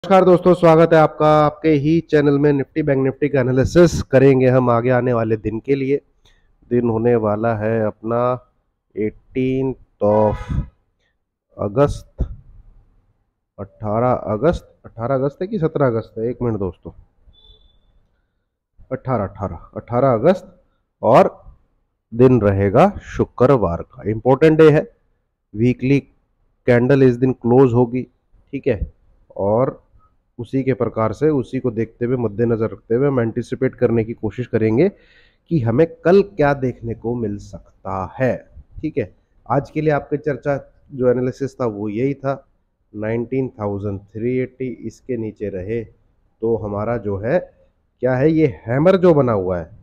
नमस्कार दोस्तों, स्वागत है आपका आपके ही चैनल में। निफ्टी बैंक निफ्टी का एनालिसिस करेंगे हम आगे आने वाले दिन के लिए। दिन होने वाला है अपना 18 ऑफ अगस्त। 18 अगस्त है कि 17 अगस्त है? एक मिनट दोस्तों, 18 और दिन रहेगा शुक्रवार का। इंपॉर्टेंट डे है, वीकली कैंडल इस दिन क्लोज होगी, ठीक है। और उसी के प्रकार से उसी को देखते हुए, मद्देनजर रखते हुए हम एंटिसिपेट करने की कोशिश करेंगे कि हमें कल क्या देखने को मिल सकता है, ठीक है। आज के लिए आपकी चर्चा जो एनालिसिस था वो यही था। 19,380 इसके नीचे रहे तो हमारा जो है क्या है, ये हैमर जो बना हुआ है,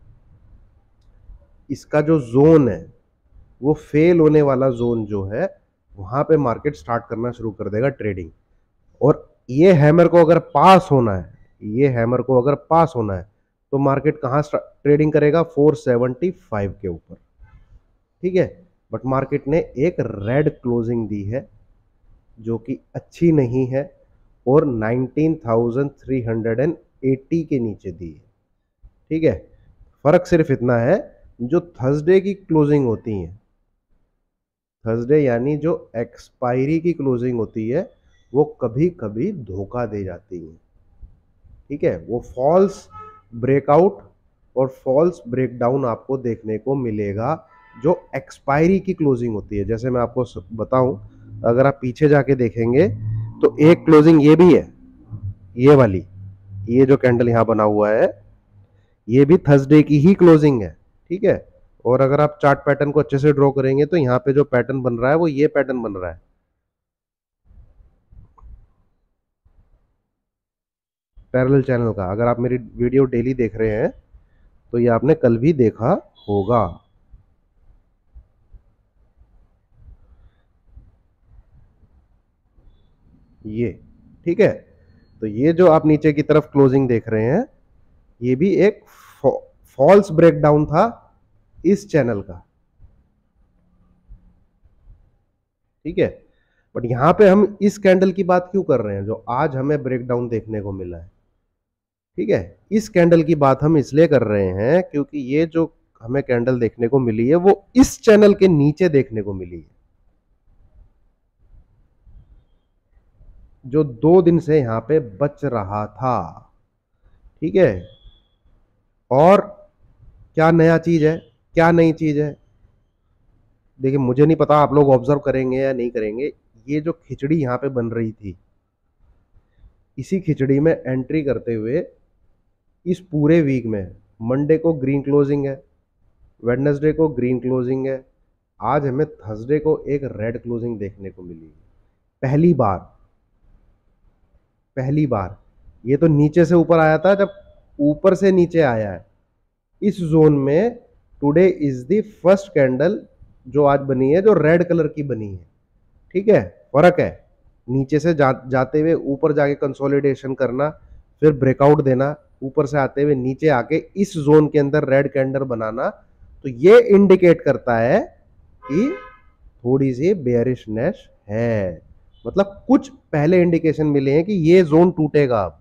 इसका जो जोन है वो फेल होने वाला जोन जो है, वहां पे मार्केट स्टार्ट करना शुरू कर देगा ट्रेडिंग। और ये हैमर को अगर पास होना है, ये हैमर को अगर पास होना है तो मार्केट कहां ट्रेडिंग करेगा? 475 के ऊपर, ठीक है। बट मार्केट ने एक रेड क्लोजिंग दी है जो कि अच्छी नहीं है और 19,380 के नीचे दी है, ठीक है। फर्क सिर्फ इतना है, जो थर्सडे की क्लोजिंग होती है, थर्सडे यानी जो एक्सपायरी की क्लोजिंग होती है, वो कभी कभी धोखा दे जाती है, ठीक है। वो फॉल्स ब्रेकआउट और फॉल्स ब्रेकडाउन आपको देखने को मिलेगा जो एक्सपायरी की क्लोजिंग होती है। जैसे मैं आपको बताऊं, अगर आप पीछे जाके देखेंगे तो एक क्लोजिंग ये भी है, ये वाली, ये जो कैंडल यहां बना हुआ है, ये भी थर्सडे की ही क्लोजिंग है, ठीक है। और अगर आप चार्ट पैटर्न को अच्छे से ड्रॉ करेंगे तो यहाँ पे जो पैटर्न बन रहा है वो ये पैटर्न बन रहा है, पैरेलल चैनल का। अगर आप मेरी वीडियो डेली देख रहे हैं तो ये आपने कल भी देखा होगा, ये, ठीक है। तो ये जो आप नीचे की तरफ क्लोजिंग देख रहे हैं, ये भी एक फॉल्स ब्रेकडाउन था इस चैनल का, ठीक है। बट यहां पे हम इस कैंडल की बात क्यों कर रहे हैं जो आज हमें ब्रेकडाउन देखने को मिला है, ठीक है। इस कैंडल की बात हम इसलिए कर रहे हैं क्योंकि ये जो हमें कैंडल देखने को मिली है वो इस चैनल के नीचे देखने को मिली है, जो 2 दिन से यहां पे बच रहा था, ठीक है। और क्या नया चीज है, क्या नई चीज है? देखिए, मुझे नहीं पता आप लोग ऑब्जर्व करेंगे या नहीं करेंगे। ये जो खिचड़ी यहां पे बन रही थी, इसी खिचड़ी में एंट्री करते हुए इस पूरे वीक में मंडे को ग्रीन क्लोजिंग है, वेडनेसडे को ग्रीन क्लोजिंग है, आज हमें थर्सडे को एक रेड क्लोजिंग देखने को मिली। पहली बार, पहली बार। ये तो नीचे से ऊपर आया था, जब ऊपर से नीचे आया है इस जोन में, today is the first candle जो आज बनी है जो रेड कलर की बनी है, ठीक है। फर्क है, नीचे से जाते हुए ऊपर जाके कंसोलिडेशन करना, फिर ब्रेकआउट देना, ऊपर से आते हुए नीचे आके इस जोन के अंदर रेड कैंडल बनाना। तो ये इंडिकेट करता है कि थोड़ी सी बेयरिशनेस है, मतलब कुछ पहले इंडिकेशन मिले हैं कि ये जोन टूटेगा अब।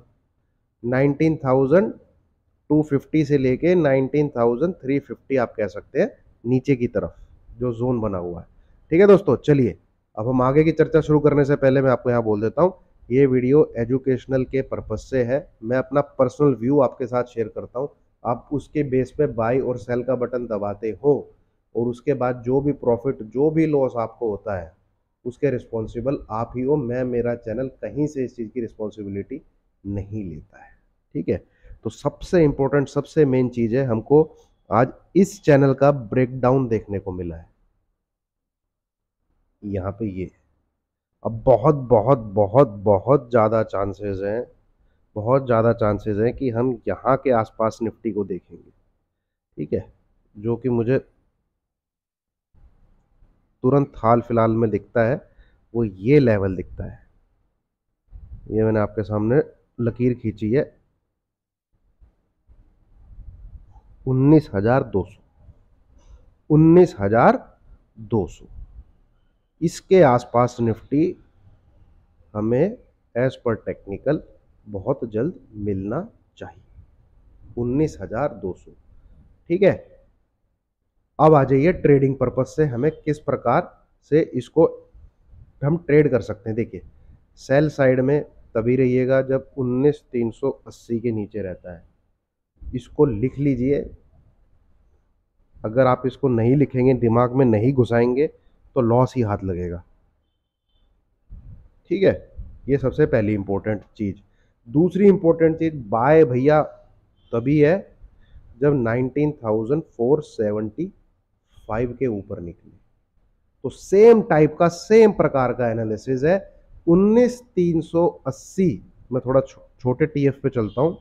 19,250 से लेके 19,350 आप कह सकते हैं नीचे की तरफ जो जोन बना हुआ है, ठीक है दोस्तों। चलिए, अब हम आगे की चर्चा शुरू करने से पहले मैं आपको यहाँ बोल देता हूँ, ये वीडियो एजुकेशनल के पर्पज से है। मैं अपना पर्सनल व्यू आपके साथ शेयर करता हूँ, आप उसके बेस पे बाई और सेल का बटन दबाते हो और उसके बाद जो भी प्रॉफिट जो भी लॉस आपको होता है उसके रिस्पॉन्सिबल आप ही हो। मैं, मेरा चैनल कहीं से इस चीज़ की रिस्पॉन्सिबिलिटी नहीं लेता है, ठीक है। तो सबसे इंपॉर्टेंट, सबसे मेन चीज है, हमको आज इस चैनल का ब्रेकडाउन देखने को मिला है यहाँ पे। ये अब बहुत बहुत बहुत बहुत ज्यादा चांसेस हैं, बहुत ज्यादा चांसेस हैं कि हम यहाँ के आसपास निफ्टी को देखेंगे, ठीक है। जो कि मुझे तुरंत हाल फिलहाल में दिखता है वो ये लेवल दिखता है, ये मैंने आपके सामने लकीर खींची है, 19,200, 19,200 इसके आसपास निफ्टी हमें एज पर टेक्निकल बहुत जल्द मिलना चाहिए, 19,200। ठीक है, अब आ जाइए ट्रेडिंग पर्पस से हमें किस प्रकार से इसको हम ट्रेड कर सकते हैं। देखिए, सेल साइड में तभी रहिएगा जब 19,380 के नीचे रहता है। इसको लिख लीजिए, अगर आप इसको नहीं लिखेंगे, दिमाग में नहीं घुसाएंगे, तो लॉस ही हाथ लगेगा। ठीक है, ये सबसे पहली इंपॉर्टेंट चीज। दूसरी इंपॉर्टेंट चीज, बाय भैया तभी है जब 19,475 के ऊपर निकले। तो सेम टाइप का, सेम प्रकार का एनालिसिस है 19,380। मैं थोड़ा छोटे टीएफ पे चलता हूं,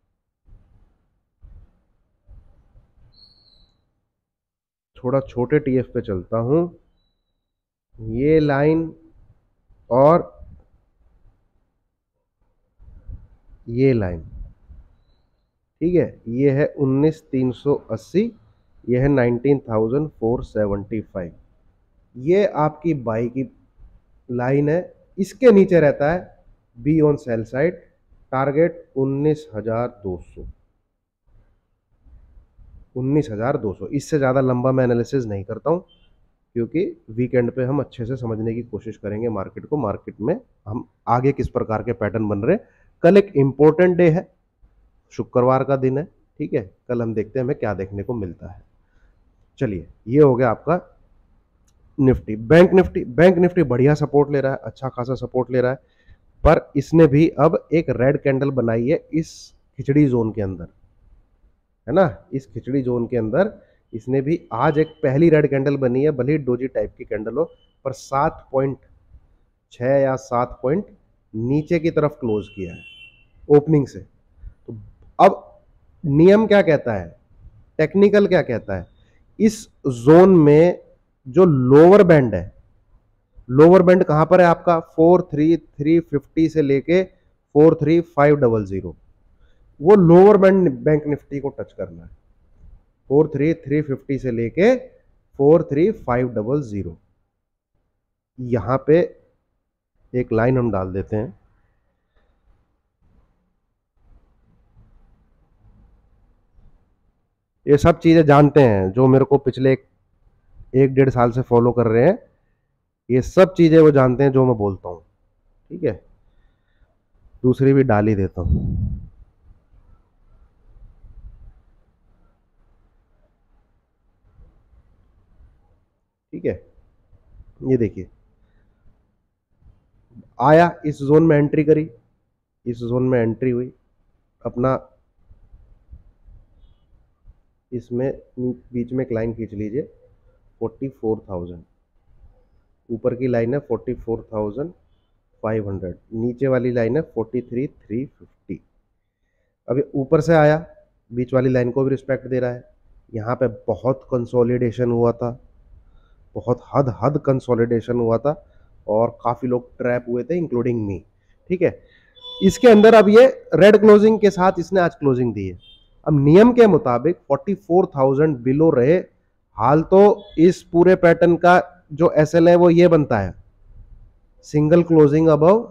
थोड़ा छोटे टीएफ पे चलता हूं। ये लाइन और ये लाइन, ठीक है, ये है 19,380, ये है 19,475। ये आपकी बाई की लाइन है। इसके नीचे रहता है be on sell side, target 19,200। 19,200, इससे ज़्यादा लंबा मैं एनालिसिस नहीं करता हूं, क्योंकि वीकेंड पे हम अच्छे से समझने की कोशिश करेंगे मार्केट को, मार्केट में हम आगे किस प्रकार के पैटर्न बन रहे हैं। कल एक इंपॉर्टेंट डे है, शुक्रवार का दिन है। ठीक है, कल हम देखते हैं हमें क्या देखने को मिलता है। चलिए, ये हो गया आपका निफ्टी। बैंक निफ्टी बढ़िया सपोर्ट ले रहा है, अच्छा खासा सपोर्ट ले रहा है, पर इसने भी अब एक रेड कैंडल बनाई है इस खिचड़ी जोन के अंदर, है ना। इस खिचड़ी जोन के अंदर इसने भी आज एक पहली रेड कैंडल बनी है, भले ही डोजी टाइप की कैंडल हो, पर 7.6 या 7 पॉइंट नीचे की तरफ क्लोज किया है ओपनिंग से। तो अब नियम क्या कहता है, टेक्निकल क्या कहता है, इस जोन में जो लोअर बैंड है, लोअर बैंड कहां पर है आपका, 43350 से लेके 43500, वो लोअर बैंड बैंक निफ्टी को टच करना है। 43350 से लेके 43500, यहां पे एक लाइन हम डाल देते हैं। ये सब चीजें जानते हैं जो मेरे को पिछले एक डेढ़ साल से फॉलो कर रहे हैं, ये सब चीजें वो जानते हैं जो मैं बोलता हूं। ठीक है, दूसरी भी डाल ही देता हूं। ठीक है, ये देखिए, आया इस जोन में एंट्री करी, इस जोन में एंट्री हुई अपना, इसमें बीच में एक लाइन खींच लीजिए 44,000, ऊपर की लाइन है 44,500, नीचे वाली लाइन है 43,350। अभी ऊपर से आया, बीच वाली लाइन को भी रिस्पेक्ट दे रहा है। यहाँ पे बहुत कंसोलिडेशन हुआ था, बहुत हद कंसोलिडेशन हुआ था, और काफी लोग ट्रैप हुए थे इंक्लूडिंग मी। ठीक है, इसके अंदर अब ये रेड क्लोजिंग के साथ इसने आज क्लोजिंग दी है। अब नियम के मुताबिक 44,000 बिलो रहे, हाल तो इस पूरे पैटर्न का जो एसएल है वो ये बनता है, single closing above,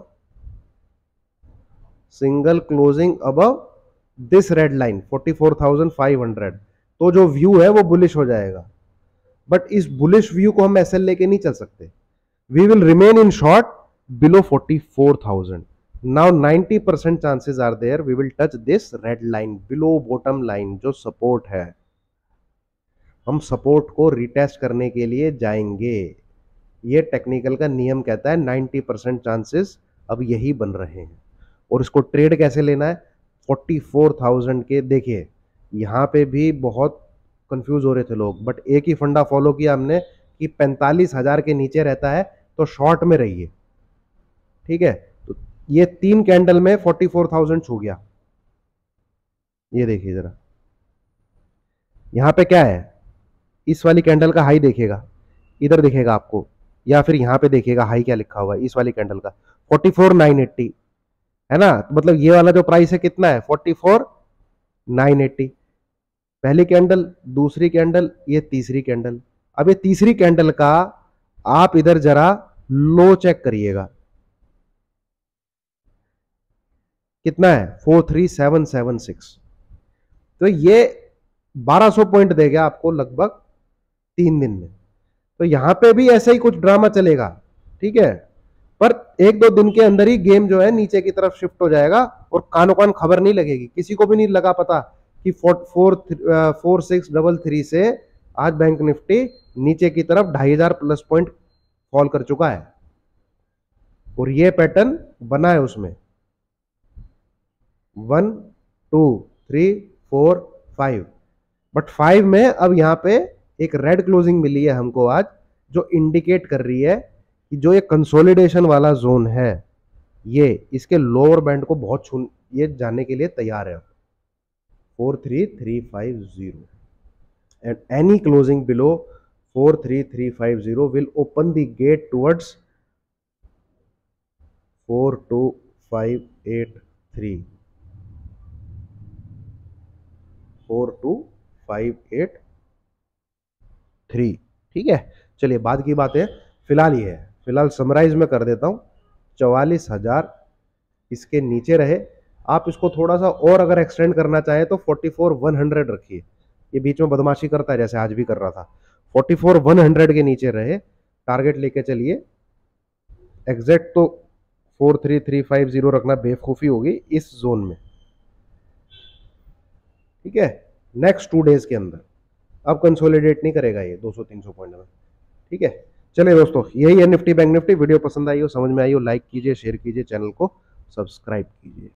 single closing above this red line 44,500, तो जो व्यू है वो बुलिश हो जाएगा। बट इस बुलिश व्यू को हम एसएल लेके नहीं चल सकते, we will remain in short below 44,000। Now 90% chances are there we will touch this red line below bottom line जो सपोर्ट है। हम सपोर्ट को रिटेस्ट करने के लिए जाएंगे, ये टेक्निकल का नियम कहता है 90% चांसेस अब यही बन रहे हैं। और इसको ट्रेड कैसे लेना है, 44,000 के, देखिए यहां पे भी बहुत कंफ्यूज हो रहे थे लोग, बट एक ही फंडा फॉलो किया हमने कि 45,000 के नीचे रहता है तो शॉर्ट में रहिए। ठीक है, तो ये 3 कैंडल में 44,000 छू गया। ये देखिए जरा, यहां पे क्या है, इस वाली कैंडल का हाई देखेगा, इधर दिखेगा आपको, या फिर यहां पे देखिएगा हाई क्या लिखा हुआ है इस वाली कैंडल का, 44,980 है ना। तो मतलब ये वाला जो प्राइस है कितना है, 44,980। पहली कैंडल, दूसरी कैंडल, ये तीसरी कैंडल। अब ये तीसरी कैंडल का आप इधर जरा लो चेक करिएगा, कितना है 43776। तो ये 1200 पॉइंट देगा आपको लगभग 3 दिन में। तो यहां पे भी ऐसा ही कुछ ड्रामा चलेगा, ठीक है। पर 1-2 दिन के अंदर ही गेम जो है नीचे की तरफ शिफ्ट हो जाएगा और कानो कान खबर नहीं लगेगी, किसी को भी नहीं लगा पता कि 4633 से आज बैंक निफ्टी नीचे की तरफ 2500 प्लस पॉइंट फॉल कर चुका है और ये पैटर्न बना है उसमें 1 2 3 4 5। बट 5 में अब यहां पे एक रेड क्लोजिंग मिली है हमको आज, जो इंडिकेट कर रही है कि जो ये कंसोलिडेशन वाला जोन है ये इसके लोअर बैंड को बहुत ये जाने के लिए तैयार है 43350 and any closing below 43350 will open the gate towards 42583 42583। ठीक है, चलिए बाद की बात है, फिलहाल ये है, फिलहाल समराइज में कर देता हूं 44,000 इसके नीचे रहे। आप इसको थोड़ा सा और अगर एक्सटेंड करना चाहें तो 44,100 रखिए, ये बीच में बदमाशी करता है जैसे आज भी कर रहा था। 44,100 के नीचे रहे, टारगेट लेके चलिए। एग्जैक्ट तो 43350 रखना बेवकूफ़ी होगी इस जोन में, ठीक है। नेक्स्ट 2 डेज के अंदर अब कंसोलिडेट नहीं करेगा ये 200-300 पॉइंट में, ठीक है। चलिए दोस्तों, यही है निफ्टी बैंक निफ्टी। वीडियो पसंद आई हो, समझ में आई हो, लाइक कीजिए, शेयर कीजिए, चैनल को सब्सक्राइब कीजिए।